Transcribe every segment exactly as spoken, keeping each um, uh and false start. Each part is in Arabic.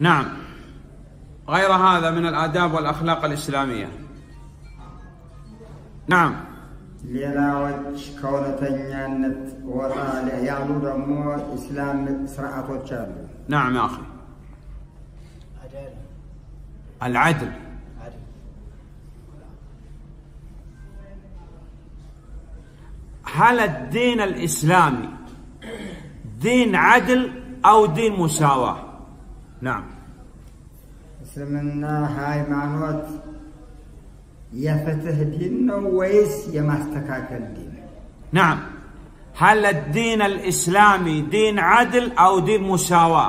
نعم. غير هذا من الآداب والأخلاق الإسلامية. نعم. ሌላዎች ከእውነተኛነት ወጣ ያሉ ደግሞ ኢስላም ስርዓቶች አሉ። نعم يا أخي. العدل. هل الدين الإسلامي دين عدل أو دين مساواة؟ نعم. اسلمنا ሃይማኖት የፍትህ دين ነው ወይስ የማስተካከል دين؟ نعم. هل الدين الإسلامي دين عدل أو دين مساواة؟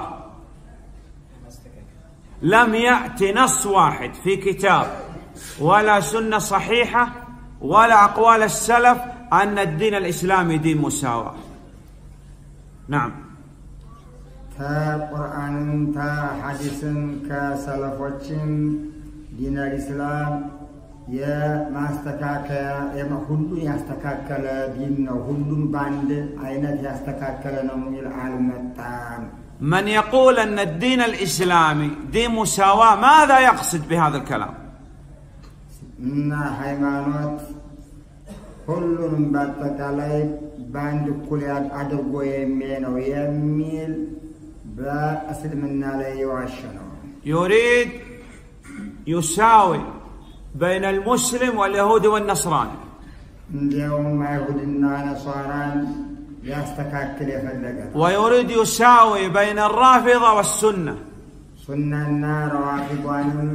لم يأتي نص واحد في كتاب ولا سنة صحيحة ولا أقوال السلف أن الدين الإسلامي دين مساواة. نعم. تا قرآن تا حديث كسلفوچن دين الإسلام يا ما استكاكل يا ما كلن يستكاكل دين كلن باند عينت يستكاكل نوم العالم التام. من يقول أن الدين الإسلامي دين مساواة ماذا يقصد بهذا الكلام؟ إن هيمانوت كلن باتكالي باند كليات أدرقو يمين ويميل بأسلمنا لي وعشنا. يريد يساوي بين المسلم واليهود والنصراني. اليوم ما يهودنا نصاران يستكاكل يفلقت. ويريد يساوي بين الرافضة والسنة. سنة النار رافضان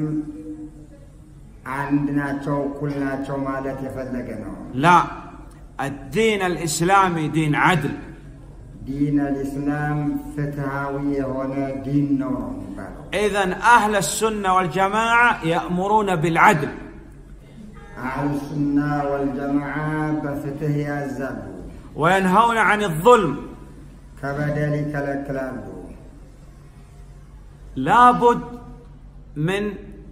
عندنا شو كلنا شو مالت يفلقنا. لا، الدين الإسلامي دين عدل. دين الإسلام فتحاوي هنا دين نور. إذن أهل السنة والجماعة يأمرون بالعدل. أهل السنة والجماعة بفتح يزال. وينهون عن الظلم. كبدلك الكلام. لابد من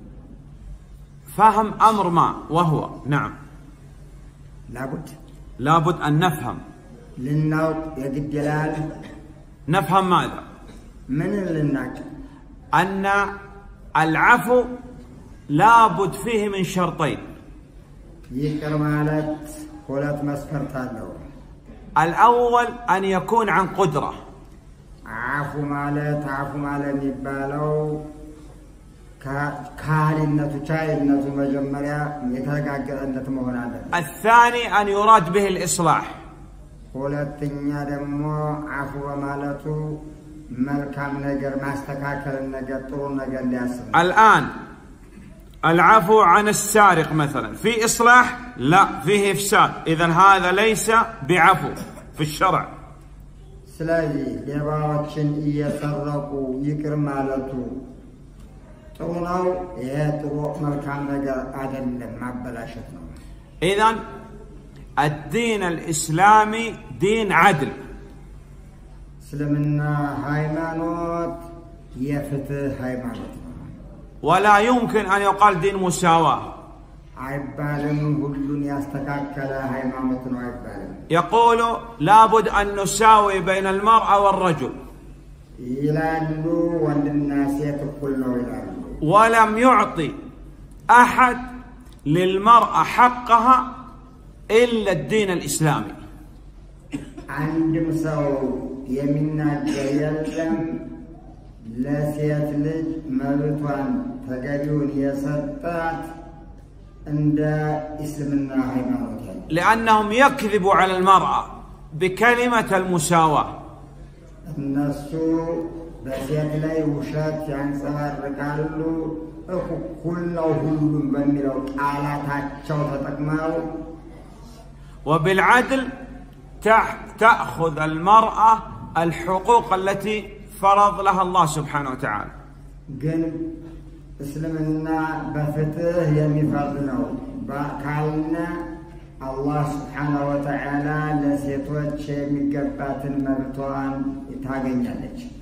فهم أمر ما وهو نعم. لابد. لابد أن نفهم. للنوت يجد جلال. نفهم ماذا؟ من للنوت؟ أن العفو لابد فيه من شرطين. يكر مالت قولت مسفرتانو. الأول أن يكون عن قدرة. عفو مالت عفو مالت يبالو كالنة شايلنة مجمرة يترقى أنت مهنا. الثاني أن يراد به الإصلاح. قولت تنيا دمو عفو مالتو ملكام نجر ما استكاكل النجر طول نجر لياسم. الآن العفو عن السارق مثلا في إصلاح؟ لا، فيه إفساد. إذن هذا ليس بعفو في الشرع. سلاجي لباوتشن يسرقوا يكر مالتو طولو يترو ملكام نجر عدل ما بلاشتنا. إذن الدين الإسلامي دين عدل. سلمنا هايمانوت يفتح هايمانوت. ولا يمكن أن يقال دين مساواة. عبالن كلن يستكاكل هايمانوتنا عبالن. يقول لابد أن نساوي بين المرأة والرجل. يلالو وند الناس يتقلوا يلالو. ولم يعطي أحد للمرأة حقها إلا الدين الإسلامي. عند مساو يمنا يلم لا سيتلج مبتوان تقريون يسطات عند اسلمنا هيمانوتها. لأنهم يكذبوا على المرأة بكلمة المساواة. الناس بسيت لا يوشات يعني صار قالوا اخو كله كلهم بميلو قالاتاچو تطقماو. وبالعدل تأخذ المرأة الحقوق التي فرض لها الله سبحانه وتعالى. قل اسلمنا بفتح يمفضنو بقالنا الله سبحانه وتعالى لسيتوچ يميقباتن مبتوان يتاغنيالچ.